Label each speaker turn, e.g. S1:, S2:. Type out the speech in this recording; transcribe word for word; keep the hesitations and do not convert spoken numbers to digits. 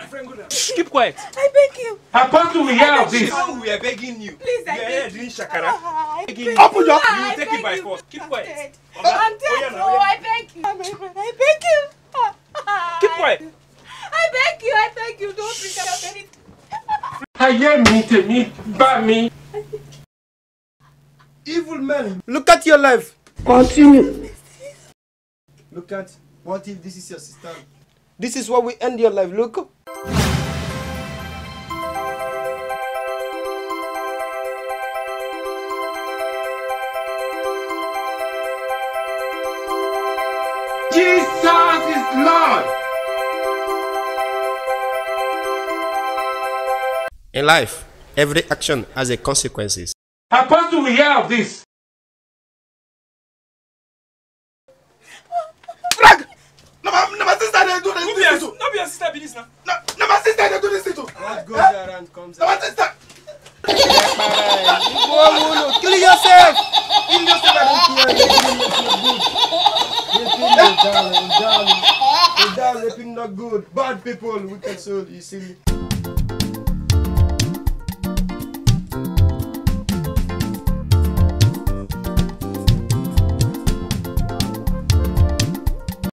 S1: friend, go down.
S2: Keep quiet.
S3: I beg you.
S4: Apostle, we hear of this.
S1: No, we are begging you.
S3: Please, I
S1: we are
S3: beg
S1: here
S3: you.
S1: doing shakara.
S3: I beg you.
S2: Open your-
S1: You will
S3: I
S1: take
S3: beg
S1: it by
S3: you.
S1: force. Keep
S3: I'm
S1: quiet.
S3: dead.
S1: Okay.
S3: I'm
S1: Oh,
S3: dead.
S1: yeah,
S3: No,
S1: now, yeah.
S3: I beg you. I'm I beg you.
S2: Keep quiet.
S3: I beg you. I beg you. Don't bring up anything.
S4: Ayé mi tèmi bá mi.
S1: Evil man.
S2: Look at your life.
S4: Continue.
S1: Look at, what if this is your sister?
S2: This is what we end your life. Look.
S4: Jesus is Lord.
S5: In life, every action has a consequences.
S4: Apostle, we hear of this.
S1: Flag! No, my, no, my sister they do this.
S2: No be your, no be your sister be this now.
S1: No, no, my sister they do this too. What goes around comes No, my around. sister.
S2: Kill yourself.
S1: Kill yourself, I don't care. Raping not good. Raping, darling, darling. Darling, raping not good. Bad people, wicked soul, you see.